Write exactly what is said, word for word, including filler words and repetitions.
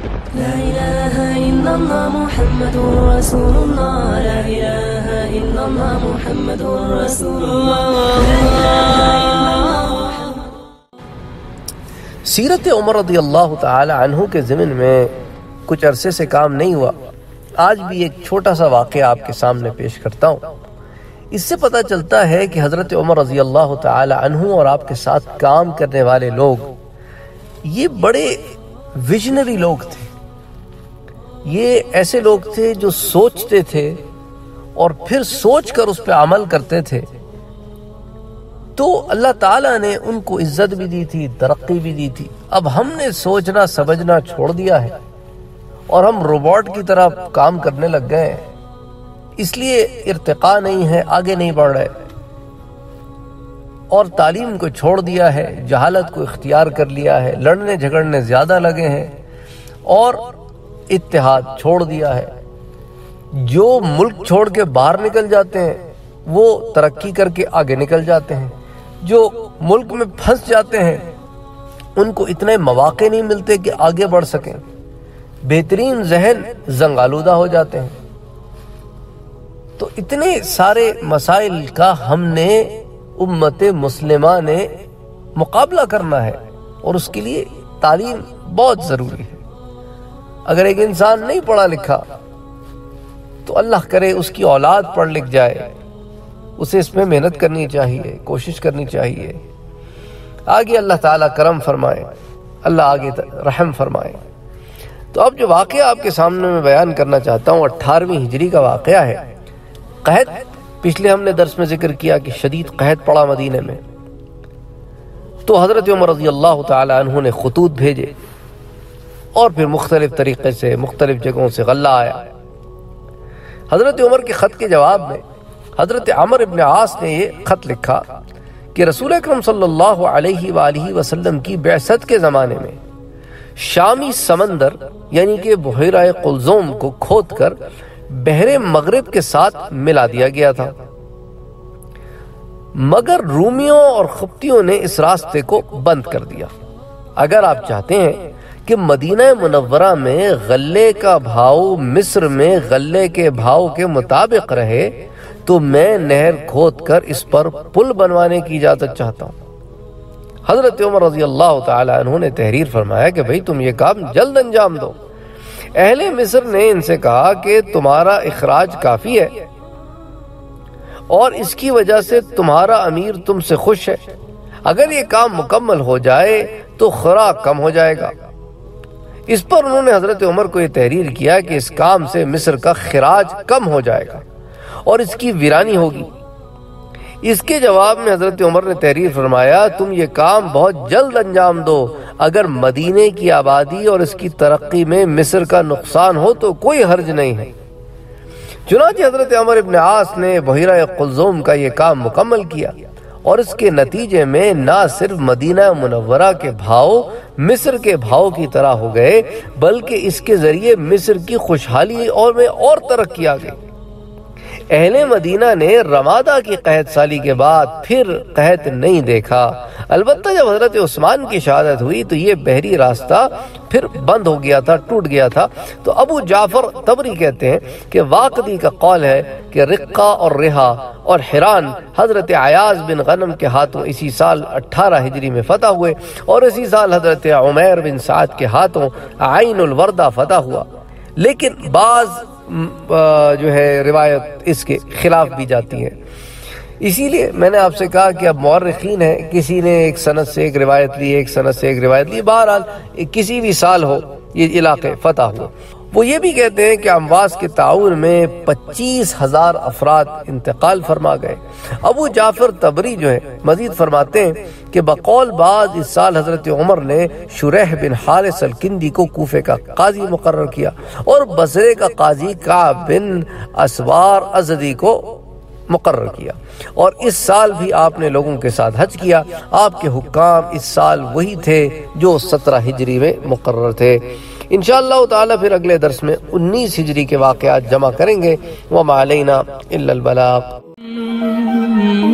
لا إله إلا الله محمد رسول الله لا إله إلا الله محمد رسول الله لا إله إلا الله. سیرت عمر رضی اللہ تعالی عنہ کے ضمن میں کچھ عرصے سے کام نہیں ہوا. آج بھی ایک چھوٹا سا واقعہ آپ کے سامنے پیش کرتا ہوں. اس سے پتہ چلتا ہے کہ حضرت عمر رضی اللہ تعالی عنہ اور آپ کے ساتھ کام کرنے والے لوگ یہ بڑے ویژنری لوگ تھے. یہ ایسے لوگ تھے جو سوچتے تھے اور پھر سوچ کر اس پہ عمل کرتے تھے. تو اللہ تعالیٰ نے ان کو عزت بھی دی تھی، ترقی بھی دی تھی. اب ہم نے سوچنا سمجھنا چھوڑ دیا ہے اور ہم روبوٹ کی طرح کام کرنے لگ گئے ہیں. اس لیے ارتقاء نہیں ہے، آگے نہیں بڑھ رہے، اور تعلیم کو چھوڑ دیا ہے، جہالت کو اختیار کر لیا ہے، لڑنے جھگڑنے زیادہ لگے ہیں اور اتحاد چھوڑ دیا ہے. جو ملک چھوڑ کے باہر نکل جاتے ہیں وہ ترقی کر کے آگے نکل جاتے ہیں. جو ملک میں پھنس جاتے ہیں ان کو اتنے مواقع نہیں ملتے کہ آگے بڑھ سکیں. بہترین ذہن زنگ آلودہ ہو جاتے ہیں. تو اتنے سارے مسائل کا ہم نے امت مسلمہ نے مقابلہ کرنا ہے اور اس کے لیے تعلیم بہت ضروری ہے. اگر ایک انسان نہیں پڑھا لکھا تو اللہ کرے اس کی اولاد پڑھ لکھ جائے، اسے اس میں محنت کرنی چاہیے، کوشش کرنی چاہیے. آگے اللہ تعالیٰ کرم فرمائے، اللہ آگے رحم فرمائے. تو اب جو واقعہ آپ کے سامنے میں بیان کرنا چاہتا ہوں اٹھارہویں ہجری کا واقعہ ہے. قحط، پچھلے ہم نے درس میں ذکر کیا کہ شدید قحط پڑا مدینے میں. تو حضرت عمر رضی اللہ تعالی عنہ نے خطوط بھیجے اور پھر مختلف طریقے سے مختلف جگہوں سے غلہ آیا. حضرت عمر کے خط کے جواب میں حضرت عمر ابن عاص نے یہ خط لکھا کہ رسول اکرم صلی اللہ علیہ وآلہ وسلم کی بعثت کے زمانے میں شامی سمندر یعنی کہ بحیرہ قلزم کو کھود کر بحر مغرب کے ساتھ ملا دیا گیا تھا، مگر رومیوں اور قبطیوں نے اس راستے کو بند کر دیا. اگر آپ چاہتے ہیں کہ مدینہ منورہ میں غلے کا بھاؤ مصر میں غلے کے بھاؤ کے مطابق رہے تو میں نہر کھود کر اس پر پل بنوانے کی اجازت چاہتا ہوں. حضرت عمر رضی اللہ تعالی عنہ نے تحریر فرمایا کہ بھئی تم یہ کام جلد انجام دو. اہل مصر نے ان سے کہا کہ تمہارا اخراج کافی ہے اور اس کی وجہ سے تمہارا امیر تم سے خوش ہے. اگر یہ کام مکمل ہو جائے تو خوراک کم ہو جائے گا. اس پر انہوں نے حضرت عمر کو یہ تحریر کیا کہ اس کام سے مصر کا خراج کم ہو جائے گا اور اس کی ویرانی ہوگی. اس کے جواب میں حضرت عمر نے تحریر فرمایا تم یہ کام بہت جلد انجام دو. اگر مدینے کی آبادی اور اس کی ترقی میں مصر کا نقصان ہو تو کوئی حرج نہیں ہے. چنانچہ حضرت عمر ابن عاص نے بحیرہ قلزم کا یہ کام مکمل کیا اور اس کے نتیجے میں نہ صرف مدینہ منورہ کے بھاؤ مصر کے بھاؤ کی طرح ہو گئے بلکہ اس کے ذریعے مصر کی خوشحالی اور میں اور ترقی آ گئی. اہل مدینہ نے رمادہ کی قحط سالی کے بعد پھر قحط نہیں دیکھا. البتہ جب حضرت عثمان کی شہادت ہوئی تو یہ بحری راستہ پھر بند ہو گیا تھا، ٹوٹ گیا تھا. تو ابو جعفر طبری کہتے ہیں کہ واقدی کا قول ہے کہ رقہ اور رہا اور حران حضرت عیاض بن غنم کے ہاتھوں اسی سال اٹھارہ ہجری میں فتح ہوئے اور اسی سال حضرت عمیر بن سعد کے ہاتھوں عین الوردہ فتح ہوا. لیکن بعض جو ہے روایت اس کے خلاف بھی جاتی ہیں. اسی لیے میں نے آپ سے کہا کہ اب مورخین ہیں، کسی نے ایک سند سے ایک روایت لی، ایک سند سے ایک روایت لی، بہرحال کسی بھی سال ہو یہ علاقے فتح ہو. وہ یہ بھی کہتے ہیں کہ امواس کے تعاون میں پچیس ہزار افراد انتقال فرما گئے. ابو جعفر طبری جو ہے مزید فرماتے ہیں کہ بقول بعض اس سال حضرت عمر نے شریح بن حارث الکندی کو کوفے کا قاضی مقرر کیا اور بصرے کا قاضی کعب بن اسوار ازدی کو مقرر کیا. اور اس سال بھی آپ نے لوگوں کے ساتھ حج کیا. آپ کے حکام اس سال وہی تھے جو سترہ ہجری میں مقرر تھے. انشاءاللہ تعالی پھر اگلے درس میں انیس ہجری کے واقعات جمع کریں گے. وما علینا الا البلاغ.